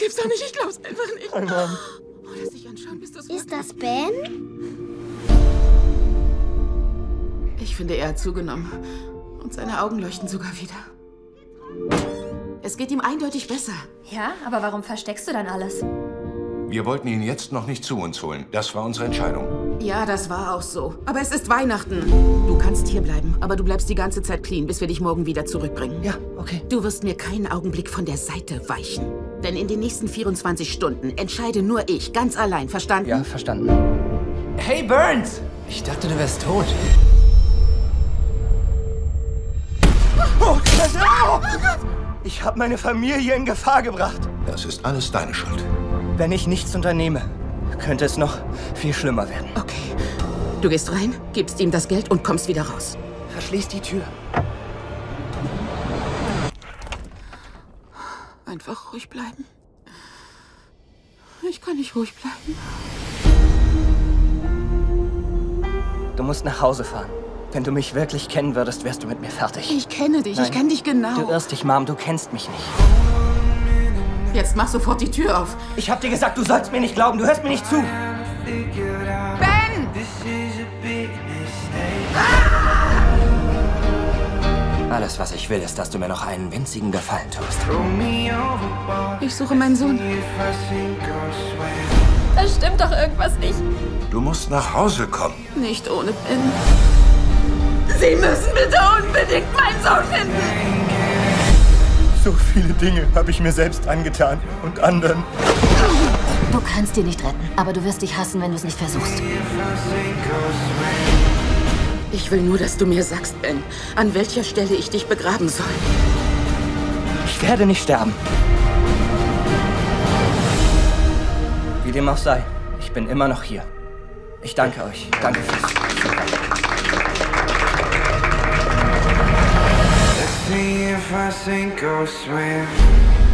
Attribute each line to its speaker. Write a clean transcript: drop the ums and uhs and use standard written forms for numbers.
Speaker 1: gibt's doch nicht. Ich glaub's einfach nicht.
Speaker 2: Oh Mann.
Speaker 1: Oh, lass dich anschauen, bis du's
Speaker 3: Ist das Ben?
Speaker 1: Ich finde, er hat zugenommen. Und seine Augen leuchten sogar wieder. Es geht ihm eindeutig besser.
Speaker 4: Ja, aber warum versteckst du dann alles?
Speaker 5: Wir wollten ihn jetzt noch nicht zu uns holen. Das war unsere Entscheidung.
Speaker 1: Ja, das war auch so. Aber es ist Weihnachten. Du kannst hier bleiben, aber du bleibst die ganze Zeit clean, bis wir dich morgen wieder zurückbringen.
Speaker 2: Ja, okay.
Speaker 1: Du wirst mir keinen Augenblick von der Seite weichen. Denn in den nächsten 24 Stunden entscheide nur ich, ganz allein. Verstanden?
Speaker 2: Ja, verstanden. Hey, Burns! Ich dachte, du wärst tot. Oh, Gott! Ich habe meine Familie in Gefahr gebracht.
Speaker 5: Das ist alles deine Schuld.
Speaker 2: Wenn ich nichts unternehme, könnte es noch viel schlimmer werden.
Speaker 1: Okay. Du gehst rein, gibst ihm das Geld und kommst wieder raus.
Speaker 2: Verschließ die Tür.
Speaker 1: Einfach ruhig bleiben. Ich kann nicht ruhig bleiben.
Speaker 2: Du musst nach Hause fahren. Wenn du mich wirklich kennen würdest, wärst du mit mir fertig.
Speaker 1: Ich kenne dich,
Speaker 2: Nein.
Speaker 1: ich kenne dich genau.
Speaker 2: Du irrst dich, Mom, du kennst mich nicht.
Speaker 1: Jetzt mach sofort die Tür auf.
Speaker 2: Ich hab dir gesagt, du sollst mir nicht glauben, du hörst mir nicht zu.
Speaker 1: Ben!
Speaker 2: Alles, was ich will, ist, dass du mir noch einen winzigen Gefallen tust.
Speaker 1: Ich suche meinen Sohn.
Speaker 4: Da stimmt doch irgendwas nicht.
Speaker 5: Du musst nach Hause kommen.
Speaker 1: Nicht ohne Ben. Sie müssen bitte unbedingt meinen Sohn finden.
Speaker 2: So viele Dinge habe ich mir selbst angetan und anderen.
Speaker 6: Du kannst ihn nicht retten, aber du wirst dich hassen, wenn du es nicht versuchst.
Speaker 1: Ich will nur, dass du mir sagst, Ben, an welcher Stelle ich dich begraben soll.
Speaker 2: Ich werde nicht sterben. Wie dem auch sei, ich bin immer noch hier. Ich danke euch. Danke fürs Zuhören.
Speaker 7: See if I sink or swim.